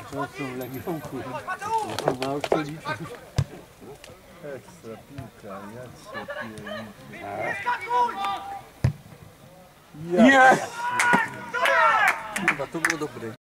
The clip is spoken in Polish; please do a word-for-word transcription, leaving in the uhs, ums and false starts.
Często Legią, kurwa. To mało kto liczy. Ekstra piłka, jak się piłka. Nie! Kurwa, to było dobre.